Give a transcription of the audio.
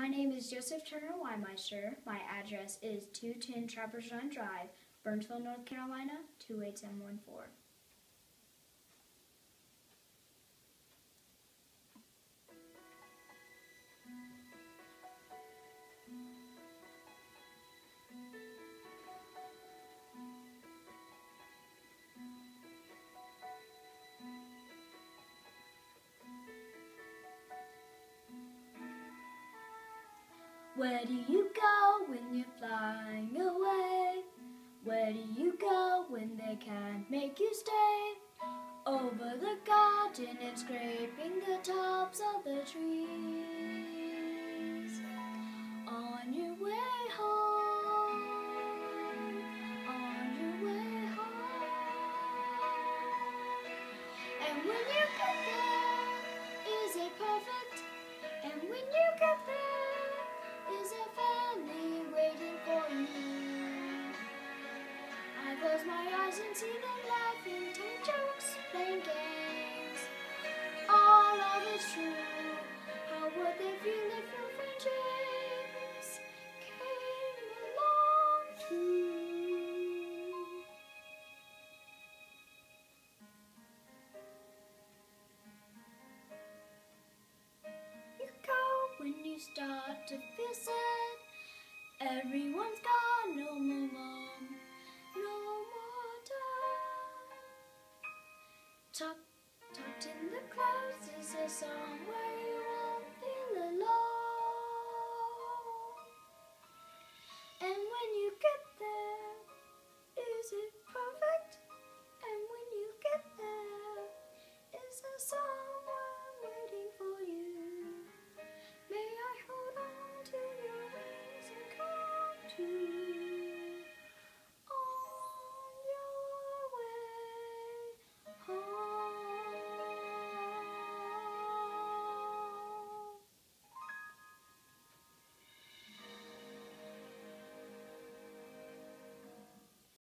My name is Joseph Turner Weinmeister. My address is 210 Trappers Run Drive, Burnsville, North Carolina, 28714. Where do you go when you're flying away? Where do you go when they can't make you stay? Over the garden and scraping the tops of the trees. On your way home, on your way home. And when you get there, is it perfect? And when you get there, is a family waiting for you? I close my eyes and see them laughing, telling jokes, playing games. All of it's true. How would they feel if your friend James came along too? You go when you start to feel sad. Everyone's gone, no more mom, no more dad. Tucked in the clouds is a song where you